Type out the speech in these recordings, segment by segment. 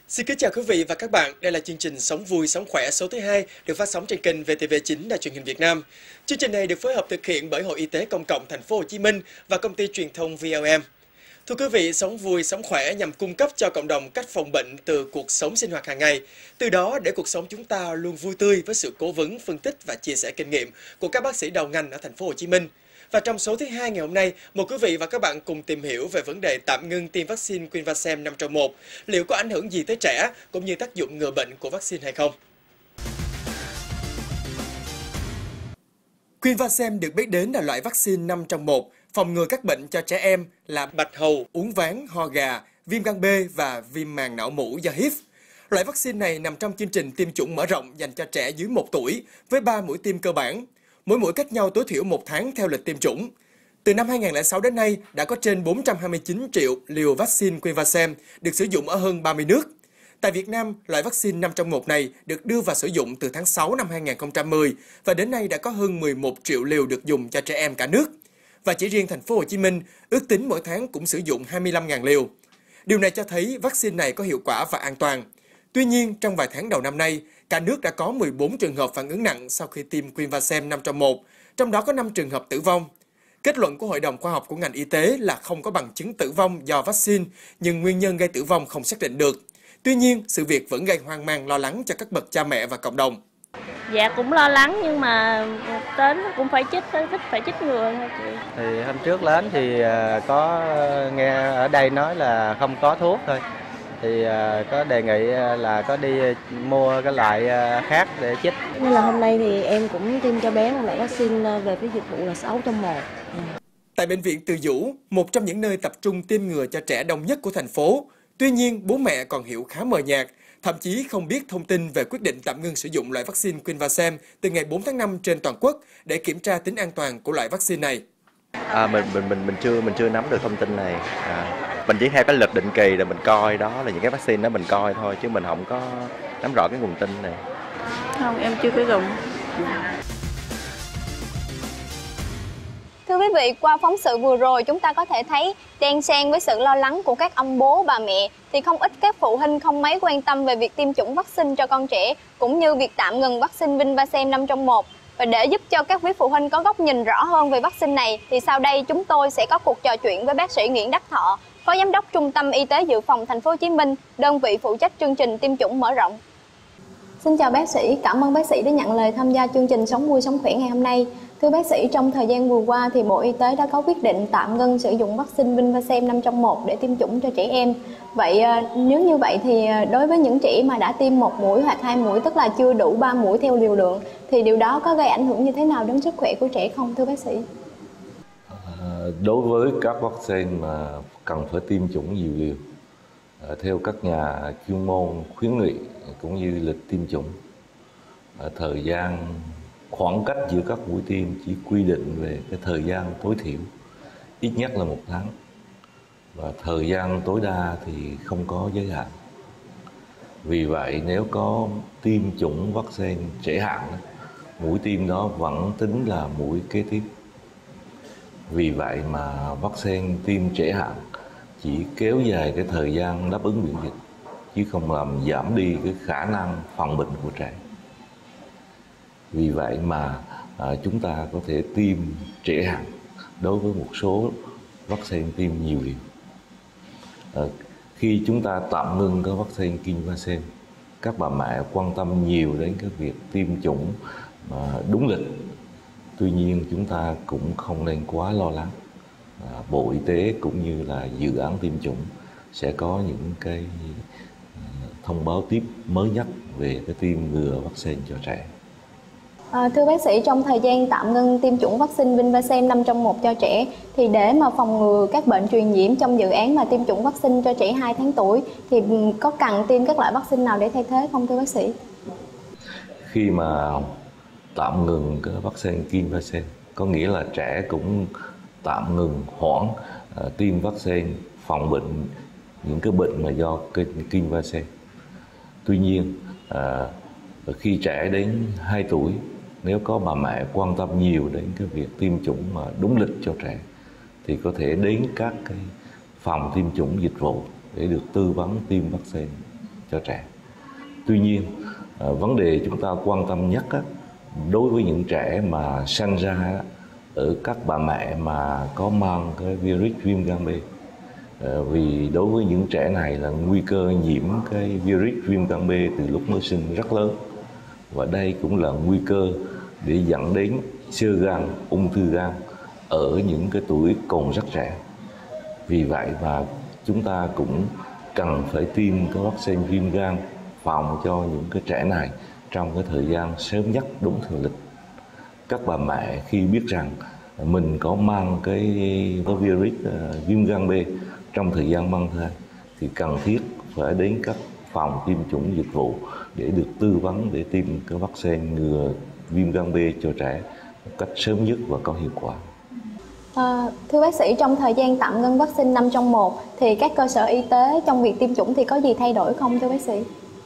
Xin kính chào quý vị và các bạn. Đây là chương trình Sống vui sống khỏe số thứ 2 được phát sóng trên kênh VTV9 Đài Truyền hình Việt Nam. Chương trình này được phối hợp thực hiện bởi Hội Y tế Công cộng Thành phố Hồ Chí Minh và công ty truyền thông VLM. Thưa quý vị, Sống vui sống khỏe nhằm cung cấp cho cộng đồng cách phòng bệnh từ cuộc sống sinh hoạt hàng ngày. Từ đó để cuộc sống chúng ta luôn vui tươi với sự cố vấn, phân tích và chia sẻ kinh nghiệm của các bác sĩ đầu ngành ở Thành phố Hồ Chí Minh. Và trong số thứ 2 ngày hôm nay, mời quý vị và các bạn cùng tìm hiểu về vấn đề tạm ngưng tiêm vaccine Queenvacem 5 trong 1. Liệu có ảnh hưởng gì tới trẻ, cũng như tác dụng ngừa bệnh của vaccine hay không? Queenvacem được biết đến là loại vaccine 5 trong 1, phòng ngừa các bệnh cho trẻ em là bạch hầu, uốn ván, ho gà, viêm gan B và viêm màng não mủ do HIV. Loại vaccine này nằm trong chương trình tiêm chủng mở rộng dành cho trẻ dưới 1 tuổi với 3 mũi tiêm cơ bản. Mỗi mũi cách nhau tối thiểu 1 tháng theo lịch tiêm chủng. Từ năm 2006 đến nay, đã có trên 429 triệu liều vaccine Queenvacem được sử dụng ở hơn 30 nước. Tại Việt Nam, loại vaccine 5 trong 1 này được đưa vào sử dụng từ tháng 6 năm 2010 và đến nay đã có hơn 11 triệu liều được dùng cho trẻ em cả nước. Và chỉ riêng Thành phố Hồ Chí Minh, ước tính mỗi tháng cũng sử dụng 25.000 liều. Điều này cho thấy vaccine này có hiệu quả và an toàn. Tuy nhiên, trong vài tháng đầu năm nay, cả nước đã có 14 trường hợp phản ứng nặng sau khi tiêm Queenvacem 5 trong 1, trong đó có 5 trường hợp tử vong. Kết luận của Hội đồng Khoa học của ngành y tế là không có bằng chứng tử vong do vaccine, nhưng nguyên nhân gây tử vong không xác định được. Tuy nhiên, sự việc vẫn gây hoang mang lo lắng cho các bậc cha mẹ và cộng đồng. Dạ cũng lo lắng nhưng mà đến cũng phải chích ngừa thôi chị. Thì hôm trước đến thì có nghe ở đây nói là không có thuốc thôi. Thì có đề nghị là có đi mua cái loại khác để chích. Nên là hôm nay thì em cũng tiêm cho bé một loại vaccine về phía dịch vụ là 6 trong 1. Tại bệnh viện Từ Dũ, một trong những nơi tập trung tiêm ngừa cho trẻ đông nhất của thành phố. Tuy nhiên, bố mẹ còn hiểu khá mờ nhạt, thậm chí không biết thông tin về quyết định tạm ngưng sử dụng loại vaccine Queenvacem từ ngày 4 tháng 5 trên toàn quốc để kiểm tra tính an toàn của loại vaccine này. Mình chưa nắm được thông tin này. Mình chỉ theo cái lịch định kỳ rồi mình coi đó là những cái vaccine đó mình coi thôi, chứ mình không có nắm rõ cái nguồn tin này. Không, em chưa có dùng. Thưa quý vị, qua phóng sự vừa rồi chúng ta có thể thấy đan xen với sự lo lắng của các ông bố, bà mẹ thì không ít các phụ huynh không mấy quan tâm về việc tiêm chủng vaccine cho con trẻ cũng như việc tạm ngừng vaccine Queenvacem 5 trong 1. Và để giúp cho các quý phụ huynh có góc nhìn rõ hơn về vaccine này thì sau đây chúng tôi sẽ có cuộc trò chuyện với bác sĩ Nguyễn Đắc Thọ, Phó Giám đốc Trung tâm Y tế Dự phòng Thành phố Hồ Chí Minh, đơn vị phụ trách chương trình tiêm chủng mở rộng. Xin chào bác sĩ, cảm ơn bác sĩ đã nhận lời tham gia chương trình Sống vui sống khỏe ngày hôm nay. Thưa bác sĩ, trong thời gian vừa qua thì Bộ Y tế đã có quyết định tạm ngưng sử dụng vaccine Queenvacem 5 trong 1 để tiêm chủng cho trẻ em. Vậy nếu như vậy thì đối với những trẻ mà đã tiêm 1 mũi hoặc 2 mũi, tức là chưa đủ 3 mũi theo liều lượng, thì điều đó có gây ảnh hưởng như thế nào đến sức khỏe của trẻ không thưa bác sĩ? Đối với các vaccine mà cần phải tiêm chủng nhiều liều, theo các nhà chuyên môn khuyến nghị cũng như lịch tiêm chủng, thời gian khoảng cách giữa các mũi tiêm chỉ quy định về cái thời gian tối thiểu ít nhất là 1 tháng, và thời gian tối đa thì không có giới hạn. Vì vậy nếu có tiêm chủng vaccine trễ hạn, mũi tiêm đó vẫn tính là mũi kế tiếp. Vì vậy mà vaccine tiêm trễ hạn chỉ kéo dài cái thời gian đáp ứng miễn dịch, chứ không làm giảm đi cái khả năng phòng bệnh của trẻ. Vì vậy mà chúng ta có thể tiêm trễ hạn đối với một số vaccine tiêm nhiều liều. Khi chúng ta tạm ngưng cái vaccine Queenvacem, các bà mẹ quan tâm nhiều đến cái việc tiêm chủng đúng lịch. Tuy nhiên chúng ta cũng không nên quá lo lắng. Bộ Y tế cũng như là dự án tiêm chủng sẽ có những cái thông báo tiếp mới nhất về cái tiêm ngừa vaccine cho trẻ. Thưa bác sĩ, trong thời gian tạm ngưng tiêm chủng vaccine Queenvacem 5 trong 1 cho trẻ thì để mà phòng ngừa các bệnh truyền nhiễm trong dự án mà tiêm chủng vaccine cho trẻ 2 tháng tuổi thì có cần tiêm các loại vaccine nào để thay thế không thưa bác sĩ? Khi mà tạm ngừng cái vaccine Queenvacem có nghĩa là trẻ cũng tạm ngừng hoãn tiêm vaccine phòng bệnh những cái bệnh mà do Queenvacem. Tuy nhiên khi trẻ đến 2 tuổi, nếu có bà mẹ quan tâm nhiều đến cái việc tiêm chủng mà đúng lịch cho trẻ thì có thể đến các cái phòng tiêm chủng dịch vụ để được tư vấn tiêm vaccine cho trẻ. Tuy nhiên, vấn đề chúng ta quan tâm nhất đối với những trẻ mà sinh ra ở các bà mẹ mà có mang cái virus viêm gan B. Vì đối với những trẻ này là nguy cơ nhiễm cái virus viêm gan B từ lúc mới sinh rất lớn. Và đây cũng là nguy cơ để dẫn đến xơ gan, ung thư gan ở những cái tuổi còn rất trẻ. Vì vậy mà chúng ta cũng cần phải tiêm cái vaccine viêm gan phòng cho những cái trẻ này trong cái thời gian sớm nhất đúng thời lịch. Các bà mẹ khi biết rằng mình có mang cái virus viêm gan B trong thời gian mang thai thì cần thiết phải đến các phòng tiêm chủng dịch vụ để được tư vấn để tiêm cái vaccine ngừa viêm gan B cho trẻ một cách sớm nhất và có hiệu quả. Thưa bác sĩ, trong thời gian tạm ngưng vaccine 5 trong 1 thì các cơ sở y tế trong việc tiêm chủng thì có gì thay đổi không thưa bác sĩ?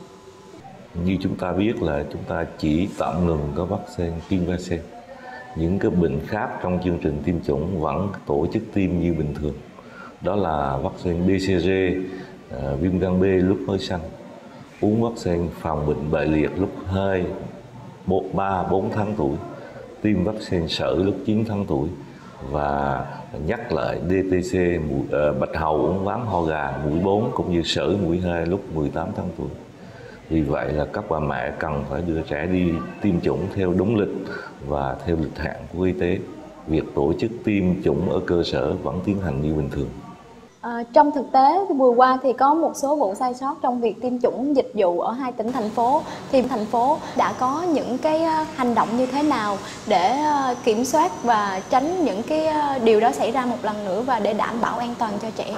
Như chúng ta biết là chúng ta chỉ tạm ngừng cái vaccine tiêm vaccine. Những cái bệnh khác trong chương trình tiêm chủng vẫn tổ chức tiêm như bình thường. Đó là vaccine BCG, viêm gan B lúc mới sanh, uống vaccine phòng bệnh bại liệt lúc 2, 3, 4 tháng tuổi, tiêm vaccine sởi lúc 9 tháng tuổi và nhắc lại DTC bạch hầu, uốn ván, ho gà mũi 4 cũng như sởi mũi 2 lúc 18 tháng tuổi. Vì vậy là các bà mẹ cần phải đưa trẻ đi tiêm chủng theo đúng lịch và theo lịch hẹn của y tế. Việc tổ chức tiêm chủng ở cơ sở vẫn tiến hành như bình thường. Trong thực tế vừa qua thì có một số vụ sai sót trong việc tiêm chủng dịch vụ ở 2 tỉnh thành phố. Thì thành phố đã có những cái hành động như thế nào để kiểm soát và tránh những cái điều đó xảy ra một lần nữa và để đảm bảo an toàn cho trẻ?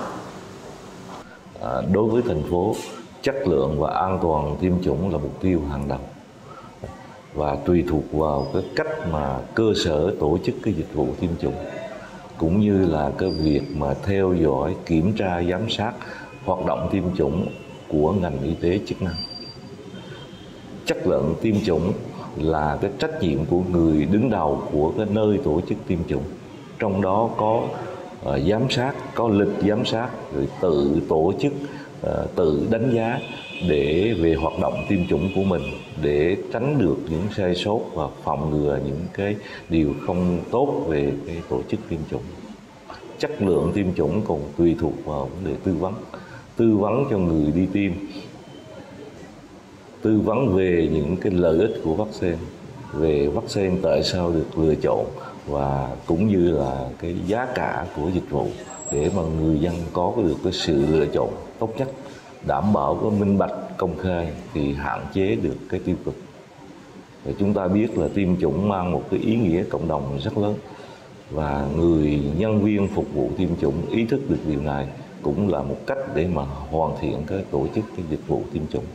Đối với thành phố, chất lượng và an toàn tiêm chủng là mục tiêu hàng đầu. Và tùy thuộc vào cái cách mà cơ sở tổ chức cái dịch vụ tiêm chủng, cũng như là cái việc mà theo dõi, kiểm tra, giám sát hoạt động tiêm chủng của ngành y tế chức năng. Chất lượng tiêm chủng là cái trách nhiệm của người đứng đầu của cái nơi tổ chức tiêm chủng. Trong đó có giám sát, có lịch giám sát, rồi tự tổ chức, tự đánh giá để về hoạt động tiêm chủng của mình để tránh được những sai sót và phòng ngừa những cái điều không tốt về cái tổ chức tiêm chủng. Chất lượng tiêm chủng còn tùy thuộc vào vấn đề tư vấn cho người đi tiêm, tư vấn về những cái lợi ích của vaccine, về vaccine tại sao được lựa chọn và cũng như là cái giá cả của dịch vụ để mà người dân có được cái sự lựa chọn tốt nhất, đảm bảo cái minh bạch công khai thì hạn chế được cái tiêu cực. Và chúng ta biết là tiêm chủng mang một cái ý nghĩa cộng đồng rất lớn và người nhân viên phục vụ tiêm chủng ý thức được điều này cũng là một cách để mà hoàn thiện cái tổ chức cái dịch vụ tiêm chủng.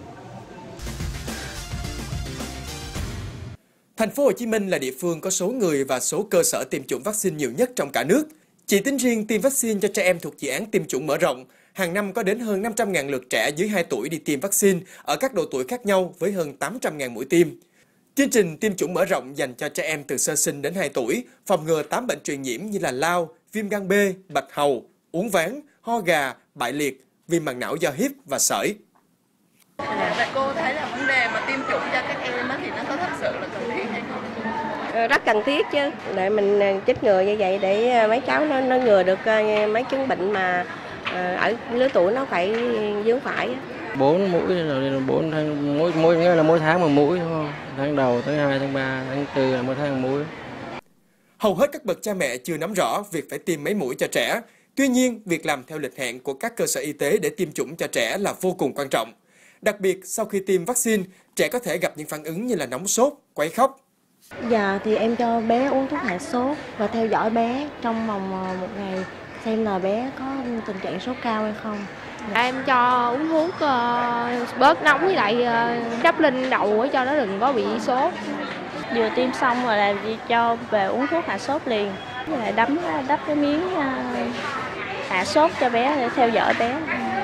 Thành phố Hồ Chí Minh là địa phương có số người và số cơ sở tiêm chủng vaccine nhiều nhất trong cả nước. Chỉ tính riêng tiêm vaccine cho trẻ em thuộc dự án tiêm chủng mở rộng, hàng năm có đến hơn 500.000 lượt trẻ dưới 2 tuổi đi tiêm vaccine ở các độ tuổi khác nhau với hơn 800.000 mũi tiêm. Chương trình tiêm chủng mở rộng dành cho trẻ em từ sơ sinh đến 2 tuổi, phòng ngừa 8 bệnh truyền nhiễm như là lao, viêm gan B, bạch hầu, uốn ván, ho gà, bại liệt, viêm màng não do HIV và sởi. Và cô thấy là vấn đề mà tiêm chủng cho các em thì nó có thật sự là cần thiết hay không? Rất cần thiết chứ, để mình chích ngừa như vậy để mấy cháu nó ngừa được mấy chứng bệnh mà ở lứa tuổi nó phải vướng phải. 4 mũi là 4 tháng, mỗi là mỗi tháng 1 mũi đúng không? Tháng đầu, tháng 2, tháng 3, tháng 4 là mỗi tháng 1 mũi. Hầu hết các bậc cha mẹ chưa nắm rõ việc phải tiêm mấy mũi cho trẻ. Tuy nhiên, việc làm theo lịch hẹn của các cơ sở y tế để tiêm chủng cho trẻ là vô cùng quan trọng. Đặc biệt, sau khi tiêm vaccine, trẻ có thể gặp những phản ứng như là nóng sốt, quấy khóc. Giờ thì em cho bé uống thuốc hạ sốt và theo dõi bé trong vòng 1 ngày xem là bé có tình trạng sốt cao hay không. Em cho uống thuốc bớt nóng với lại đắp lên đầu cho nó đừng có bị sốt. Vừa tiêm xong rồi là đi cho về uống thuốc hạ sốt liền. Rồi đắp cái miếng hạ sốt cho bé để theo dõi bé.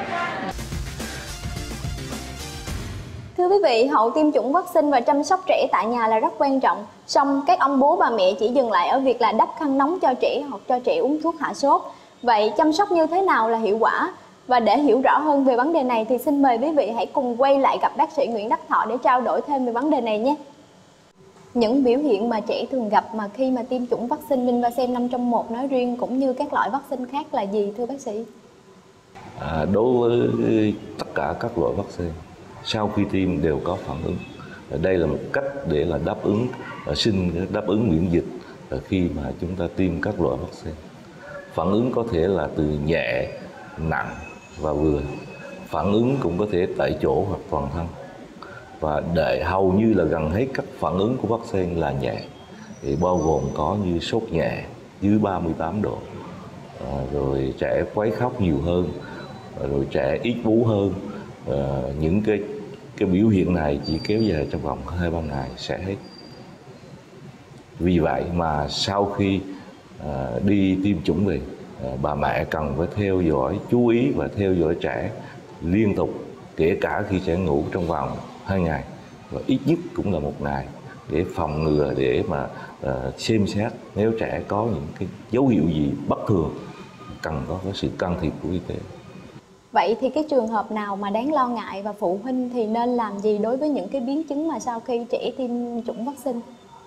Thưa quý vị, hậu tiêm chủng vaccine và chăm sóc trẻ tại nhà là rất quan trọng. Song các ông bố bà mẹ chỉ dừng lại ở việc là đắp khăn nóng cho trẻ hoặc cho trẻ uống thuốc hạ sốt. Vậy chăm sóc như thế nào là hiệu quả? Và để hiểu rõ hơn về vấn đề này thì xin mời quý vị hãy cùng quay lại gặp bác sĩ Nguyễn Đắc Thọ để trao đổi thêm về vấn đề này nhé. Những biểu hiện mà trẻ thường gặp mà khi mà tiêm chủng vaccine Vinvasem 5 trong 1 nói riêng cũng như các loại vaccine khác là gì thưa bác sĩ? Đối với tất cả các loại vaccine, sau khi tiêm đều có phản ứng. Đây là một cách để là đáp ứng miễn dịch khi mà chúng ta tiêm các loại vaccine. Phản ứng có thể là từ nhẹ, nặng và vừa. Phản ứng cũng có thể tại chỗ hoặc toàn thân. Và hầu như là gần hết các phản ứng của vaccine là nhẹ, thì bao gồm có như sốt nhẹ dưới 38 độ, rồi trẻ quấy khóc nhiều hơn, rồi trẻ ít bú hơn. Những cái biểu hiện này chỉ kéo dài trong vòng 2-3 ngày sẽ hết. Vì vậy mà sau khi đi tiêm chủng về, bà mẹ cần phải theo dõi, chú ý và theo dõi trẻ liên tục, kể cả khi trẻ ngủ trong vòng 2 ngày và ít nhất cũng là 1 ngày, để phòng ngừa, để mà xem xét nếu trẻ có những cái dấu hiệu gì bất thường cần có cái sự can thiệp của y tế. Vậy thì cái trường hợp nào mà đáng lo ngại và phụ huynh thì nên làm gì đối với những cái biến chứng mà sau khi trẻ tiêm chủng vaccine?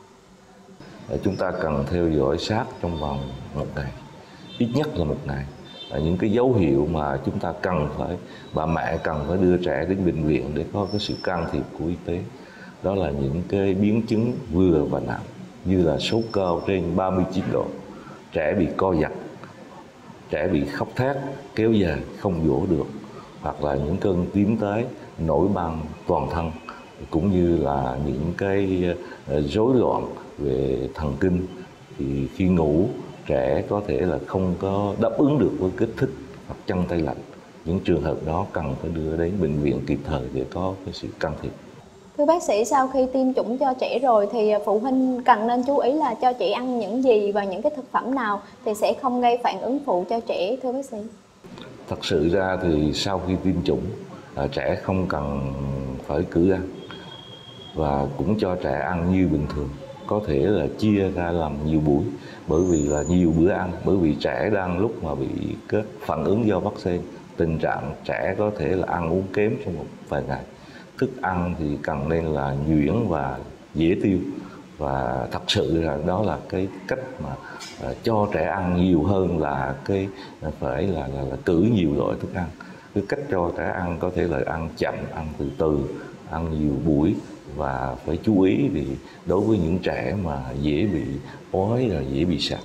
Chúng ta cần theo dõi sát trong vòng 1 ngày, ít nhất là 1 ngày. Những cái dấu hiệu mà chúng ta bà mẹ cần phải đưa trẻ đến bệnh viện để có cái sự can thiệp của y tế. Đó là những cái biến chứng vừa và nặng, như là sốt cao trên 39 độ, trẻ bị co giật, trẻ bị khóc thét kéo dài không dỗ được, hoặc là những cơn tím tái, nổi ban toàn thân, cũng như là những cái rối loạn về thần kinh. Thì khi ngủ, trẻ có thể là không có đáp ứng được với kích thích hoặc chân tay lạnh. Những trường hợp đó cần phải đưa đến bệnh viện kịp thời để có cái sự can thiệp. Thưa bác sĩ, sau khi tiêm chủng cho trẻ rồi thì phụ huynh cần nên chú ý là cho trẻ ăn những gì và những cái thực phẩm nào thì sẽ không gây phản ứng phụ cho trẻ thưa bác sĩ? Thật sự ra thì sau khi tiêm chủng, trẻ không cần phải cử ăn và cũng cho trẻ ăn như bình thường. Có thể là chia ra làm nhiều buổi, bởi vì là nhiều bữa ăn, bởi vì trẻ đang lúc mà bị các phản ứng do vaccine, tình trạng trẻ có thể là ăn uống kém trong một vài ngày. Thức ăn thì cần nên là nhuyễn và dễ tiêu, và thật sự là đó là cái cách mà cho trẻ ăn nhiều hơn là phải là cử nhiều loại thức ăn. Cái cách cho trẻ ăn có thể là ăn chậm, ăn từ từ, ăn nhiều buổi, và phải chú ý thì đối với những trẻ mà dễ bị ói là dễ bị sặc.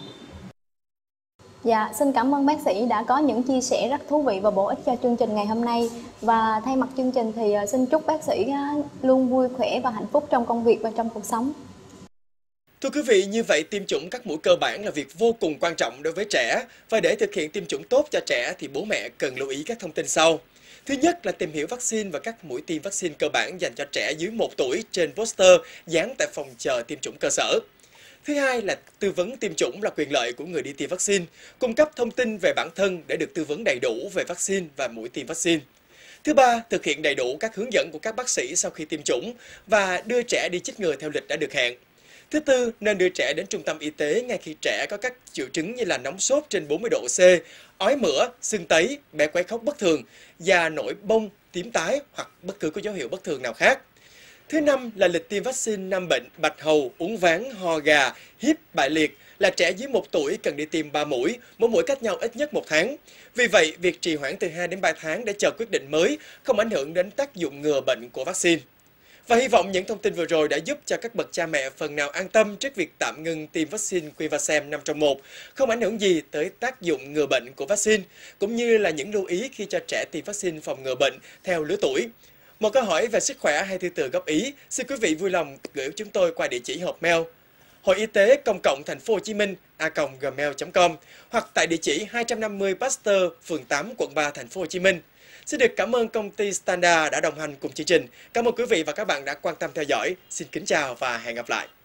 Dạ, xin cảm ơn bác sĩ đã có những chia sẻ rất thú vị và bổ ích cho chương trình ngày hôm nay. Và thay mặt chương trình thì xin chúc bác sĩ luôn vui khỏe và hạnh phúc trong công việc và trong cuộc sống. Thưa quý vị, như vậy tiêm chủng các mũi cơ bản là việc vô cùng quan trọng đối với trẻ. Và để thực hiện tiêm chủng tốt cho trẻ thì bố mẹ cần lưu ý các thông tin sau. Thứ nhất là tìm hiểu vaccine và các mũi tiêm vaccine cơ bản dành cho trẻ dưới 1 tuổi trên poster dán tại phòng chờ tiêm chủng cơ sở. Thứ hai là tư vấn tiêm chủng là quyền lợi của người đi tiêm vaccine, cung cấp thông tin về bản thân để được tư vấn đầy đủ về vaccine và mũi tiêm vaccine. Thứ ba, thực hiện đầy đủ các hướng dẫn của các bác sĩ sau khi tiêm chủng và đưa trẻ đi chích ngừa theo lịch đã được hẹn. Thứ tư, nên đưa trẻ đến trung tâm y tế ngay khi trẻ có các triệu chứng như là nóng sốt trên 40 độ C, ói mửa, sưng tấy, bé quấy khóc bất thường, da nổi bông, tím tái hoặc bất cứ có dấu hiệu bất thường nào khác. Thứ năm là lịch tiêm vaccine 5 bệnh bạch hầu, uốn ván, ho gà, híp, bại liệt là trẻ dưới 1 tuổi cần đi tiêm 3 mũi, mỗi mũi cách nhau ít nhất 1 tháng. Vì vậy, việc trì hoãn từ 2 đến 3 tháng để chờ quyết định mới không ảnh hưởng đến tác dụng ngừa bệnh của vaccine. Và hy vọng những thông tin vừa rồi đã giúp cho các bậc cha mẹ phần nào an tâm trước việc tạm ngừng tiêm vaccine Quinvasem 5 trong 1, không ảnh hưởng gì tới tác dụng ngừa bệnh của vaccine, cũng như là những lưu ý khi cho trẻ tiêm vaccine phòng ngừa bệnh theo lứa tuổi. Một câu hỏi về sức khỏe hay thư từ góp ý, xin quý vị vui lòng gửi chúng tôi qua địa chỉ hộp mail Hội Y tế Công cộng Thành phố Hồ Chí Minh @gmail.com hoặc tại địa chỉ 250 Pasteur, phường 8, quận 3, Thành phố Hồ Chí Minh. Xin được cảm ơn công ty Standard đã đồng hành cùng chương trình. Cảm ơn quý vị và các bạn đã quan tâm theo dõi. Xin kính chào và hẹn gặp lại.